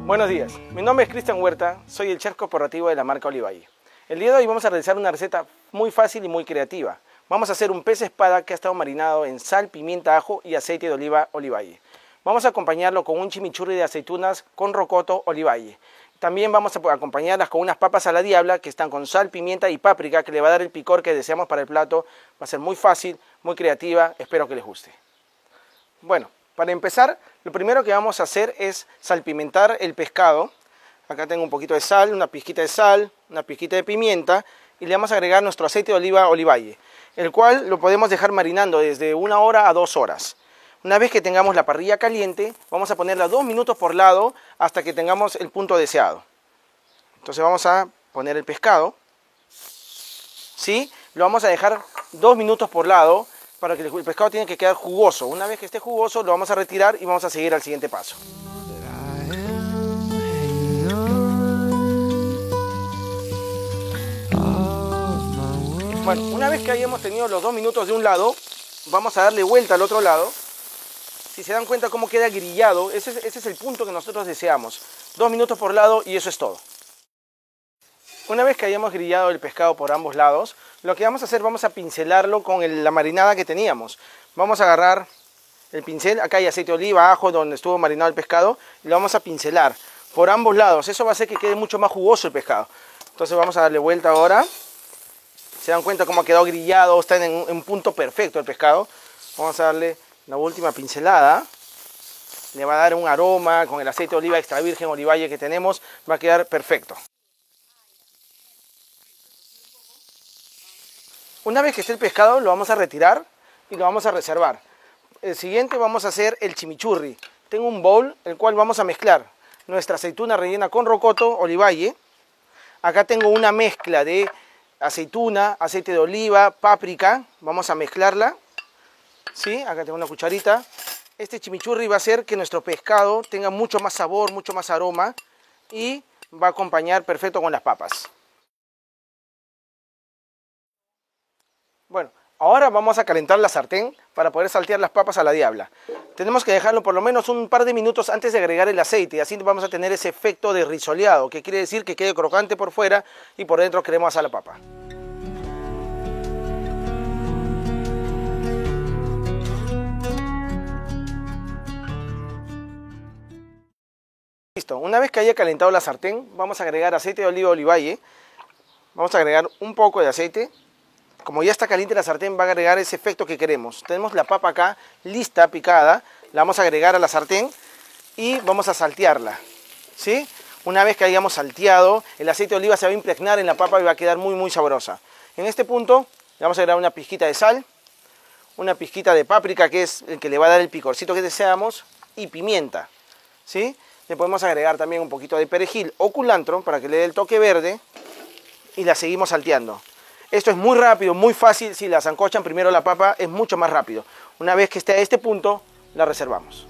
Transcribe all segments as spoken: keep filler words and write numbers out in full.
Buenos días, mi nombre es Cristian Huerta, soy el chef corporativo de la marca Olivalle. El día de hoy vamos a realizar una receta muy fácil y muy creativa. Vamos a hacer un pez espada que ha estado marinado en sal, pimienta, ajo y aceite de oliva Olivalle. Vamos a acompañarlo con un chimichurri de aceitunas con rocoto Olivalle. También vamos a acompañarlas con unas papas a la diabla que están con sal, pimienta y páprica, que le va a dar el picor que deseamos para el plato. Va a ser muy fácil, muy creativa, espero que les guste. Bueno, para empezar, lo primero que vamos a hacer es salpimentar el pescado. Acá tengo un poquito de sal, una pizquita de sal, una pizquita de pimienta y le vamos a agregar nuestro aceite de oliva Olivalle, el cual lo podemos dejar marinando desde una hora a dos horas. Una vez que tengamos la parrilla caliente, vamos a ponerla dos minutos por lado hasta que tengamos el punto deseado. Entonces vamos a poner el pescado, ¿sí? Lo vamos a dejar dos minutos por lado para que el pescado tiene que quedar jugoso. Una vez que esté jugoso, lo vamos a retirar y vamos a seguir al siguiente paso. Bueno, una vez que hayamos tenido los dos minutos de un lado, vamos a darle vuelta al otro lado. Si se dan cuenta cómo queda grillado, ese es, ese es el punto que nosotros deseamos. Dos minutos por lado y eso es todo. Una vez que hayamos grillado el pescado por ambos lados, lo que vamos a hacer, vamos a pincelarlo con el, la marinada que teníamos. Vamos a agarrar el pincel, acá hay aceite de oliva, ajo, donde estuvo marinado el pescado, y lo vamos a pincelar por ambos lados. Eso va a hacer que quede mucho más jugoso el pescado. Entonces vamos a darle vuelta ahora. Se dan cuenta cómo ha quedado grillado, está en un punto perfecto el pescado. Vamos a darle la última pincelada. Le va a dar un aroma con el aceite de oliva extra virgen Olivalle que tenemos, va a quedar perfecto. Una vez que esté el pescado, lo vamos a retirar y lo vamos a reservar. El siguiente vamos a hacer el chimichurri. Tengo un bowl, el cual vamos a mezclar nuestra aceituna rellena con rocoto Olivalle. Acá tengo una mezcla de aceituna, aceite de oliva, páprica. Vamos a mezclarla. ¿Sí? Acá tengo una cucharita. Este chimichurri va a hacer que nuestro pescado tenga mucho más sabor, mucho más aroma y va a acompañar perfecto con las papas. Bueno, ahora vamos a calentar la sartén para poder saltear las papas a la diabla. Tenemos que dejarlo por lo menos un par de minutos antes de agregar el aceite, así vamos a tener ese efecto de risoleado, que quiere decir que quede crocante por fuera y por dentro cremosa la papa. Listo, una vez que haya calentado la sartén, vamos a agregar aceite de oliva Olivalle. Vamos a agregar un poco de aceite. Como ya está caliente la sartén, va a agregar ese efecto que queremos. Tenemos la papa acá lista, picada. La vamos a agregar a la sartén y vamos a saltearla, ¿sí? Una vez que hayamos salteado, el aceite de oliva se va a impregnar en la papa y va a quedar muy muy sabrosa. En este punto le vamos a agregar una pizquita de sal, una pizquita de páprica, que es el que le va a dar el picorcito que deseamos, y pimienta, ¿sí? Le podemos agregar también un poquito de perejil o culantro para que le dé el toque verde y la seguimos salteando. Esto es muy rápido, muy fácil. Si la sancochan primero la papa, es mucho más rápido. Una vez que esté a este punto, la reservamos.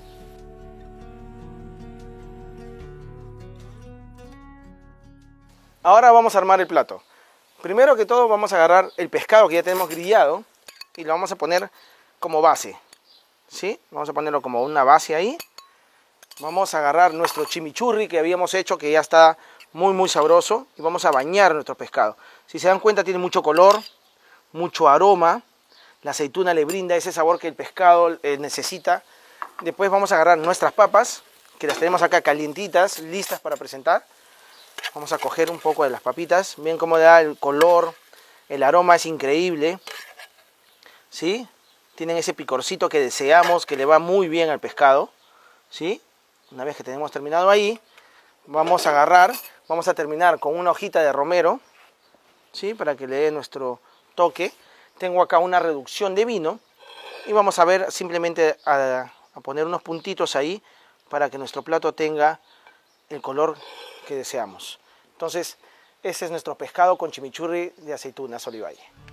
Ahora vamos a armar el plato. Primero que todo vamos a agarrar el pescado que ya tenemos grillado y lo vamos a poner como base, ¿sí? Vamos a ponerlo como una base ahí. Vamos a agarrar nuestro chimichurri que habíamos hecho, que ya está muy muy sabroso, y vamos a bañar nuestro pescado. Si se dan cuenta, tiene mucho color, mucho aroma. La aceituna le brinda ese sabor que el pescado eh, necesita. Después vamos a agarrar nuestras papas, que las tenemos acá calientitas, listas para presentar. Vamos a coger un poco de las papitas. Ven cómo da el color, el aroma es increíble, ¿sí? Tienen ese picorcito que deseamos, que le va muy bien al pescado, ¿sí? Una vez que tenemos terminado ahí, vamos a agarrar, vamos a terminar con una hojita de romero, ¿sí? Para que le dé nuestro toque. Tengo acá una reducción de vino y vamos a ver simplemente a, a poner unos puntitos ahí para que nuestro plato tenga el color que deseamos. Entonces, ese es nuestro pescado con chimichurri de aceitunas Olivalle.